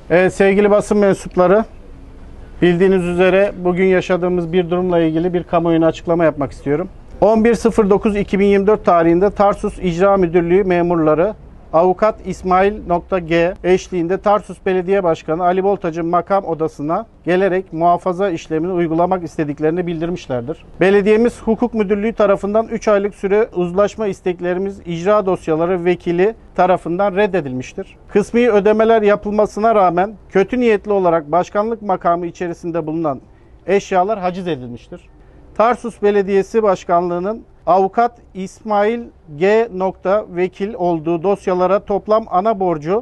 Evet, sevgili basın mensupları, bildiğiniz üzere bugün yaşadığımız bir durumla ilgili bir kamuoyuna açıklama yapmak istiyorum. 11.09.2024 tarihinde Tarsus İcra Müdürlüğü memurları Avukat İsmail.G eşliğinde Tarsus Belediye Başkanı Ali Boltac'ın makam odasına gelerek muhafaza işlemini uygulamak istediklerini bildirmişlerdir. Belediyemiz Hukuk Müdürlüğü tarafından 3 aylık süre uzlaşma isteklerimiz icra dosyaları vekili tarafından reddedilmiştir. Kısmi ödemeler yapılmasına rağmen kötü niyetli olarak başkanlık makamı içerisinde bulunan eşyalar haciz edilmiştir. Tarsus Belediyesi Başkanlığı'nın Avukat İsmail G. vekil olduğu dosyalara toplam ana borcu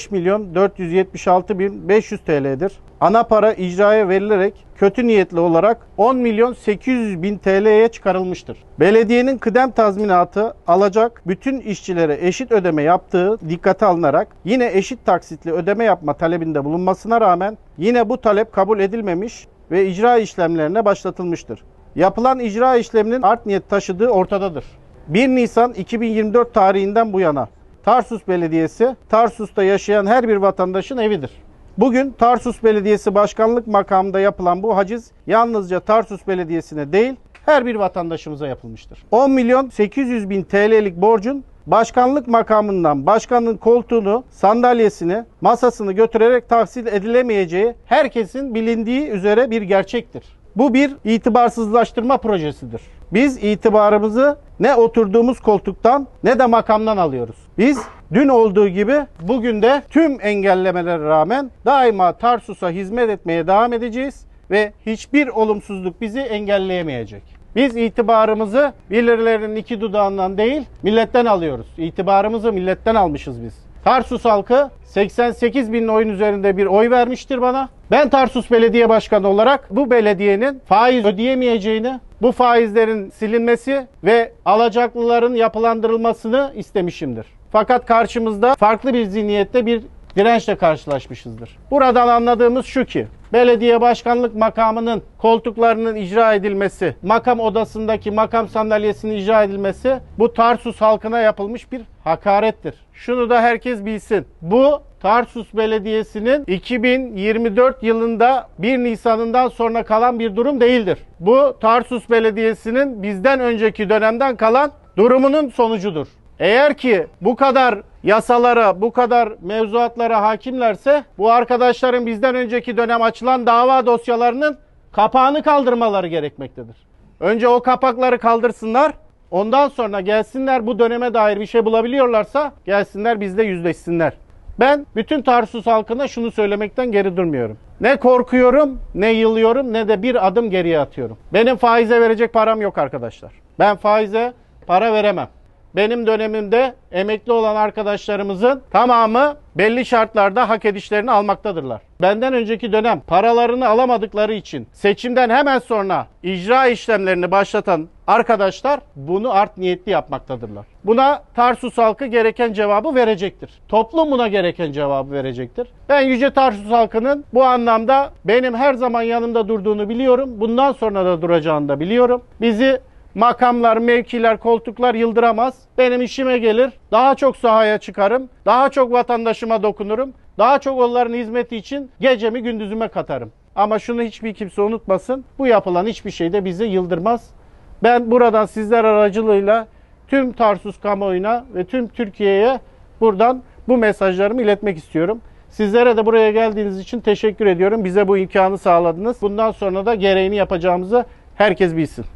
5.476.500 TL'dir. Ana para icraya verilerek kötü niyetli olarak 10.800.000 TL'ye çıkarılmıştır. Belediyenin kıdem tazminatı alacak bütün işçilere eşit ödeme yaptığı dikkate alınarak yine eşit taksitli ödeme yapma talebinde bulunmasına rağmen yine bu talep kabul edilmemiş ve icra işlemlerine başlatılmıştır. Yapılan icra işleminin art niyet taşıdığı ortadadır. 1 Nisan 2024 tarihinden bu yana Tarsus Belediyesi, Tarsus'ta yaşayan her bir vatandaşın evidir. Bugün Tarsus Belediyesi Başkanlık makamında yapılan bu haciz yalnızca Tarsus Belediyesi'ne değil, her bir vatandaşımıza yapılmıştır. 10.800.000 TL'lik borcun başkanlık makamından başkanın koltuğunu, sandalyesini, masasını götürerek tahsil edilemeyeceği herkesin bilindiği üzere bir gerçektir. Bu bir itibarsızlaştırma projesidir. Biz itibarımızı ne oturduğumuz koltuktan ne de makamdan alıyoruz. Biz dün olduğu gibi bugün de tüm engellemelere rağmen daima Tarsus'a hizmet etmeye devam edeceğiz ve hiçbir olumsuzluk bizi engelleyemeyecek. Biz itibarımızı birilerinin iki dudağından değil, milletten alıyoruz. İtibarımızı milletten almışız biz. Tarsus halkı 88.000 oyun üzerinde bir oy vermiştir bana. Ben Tarsus Belediye Başkanı olarak bu belediyenin faiz ödeyemeyeceğini, bu faizlerin silinmesi ve alacaklıların yapılandırılmasını istemişimdir. Fakat karşımızda farklı bir zihniyette bir dirençle karşılaşmışızdır. Buradan anladığımız şu ki, belediye başkanlık makamının koltuklarının icra edilmesi, makam odasındaki makam sandalyesinin icra edilmesi bu Tarsus halkına yapılmış bir hakarettir. Şunu da herkes bilsin. Bu Tarsus Belediyesi'nin 2024 yılında 1 Nisan'ından sonra kalan bir durum değildir. Bu Tarsus Belediyesi'nin bizden önceki dönemden kalan durumunun sonucudur. Eğer ki bu kadar yasalara, bu kadar mevzuatlara hakimlerse bu arkadaşların bizden önceki dönem açılan dava dosyalarının kapağını kaldırmaları gerekmektedir. Önce o kapakları kaldırsınlar, ondan sonra gelsinler bu döneme dair bir şey bulabiliyorlarsa gelsinler bizle yüzleşsinler. Ben bütün Tarsus halkına şunu söylemekten geri durmuyorum. Ne korkuyorum, ne yılıyorum, ne de bir adım geriye atıyorum. Benim faize verecek param yok arkadaşlar. Ben faize para veremem. Benim dönemimde emekli olan arkadaşlarımızın tamamı belli şartlarda hak edişlerini almaktadırlar. Benden önceki dönem paralarını alamadıkları için seçimden hemen sonra icra işlemlerini başlatan arkadaşlar bunu art niyetli yapmaktadırlar. Buna Tarsus halkı gereken cevabı verecektir. Toplum buna gereken cevabı verecektir. Ben Yüce Tarsus halkının bu anlamda benim her zaman yanımda durduğunu biliyorum. Bundan sonra da duracağını da biliyorum. Bizi makamlar, mevkiler, koltuklar yıldıramaz. Benim işime gelir. Daha çok sahaya çıkarım. Daha çok vatandaşıma dokunurum. Daha çok onların hizmeti için gecemi gündüzüme katarım. Ama şunu hiçbir kimse unutmasın. Bu yapılan hiçbir şey de bizi yıldırmaz. Ben buradan sizler aracılığıyla tüm Tarsus kamuoyuna ve tüm Türkiye'ye buradan bu mesajlarımı iletmek istiyorum. Sizlere de buraya geldiğiniz için teşekkür ediyorum. Bize bu imkanı sağladınız. Bundan sonra da gereğini yapacağımızı herkes bilsin.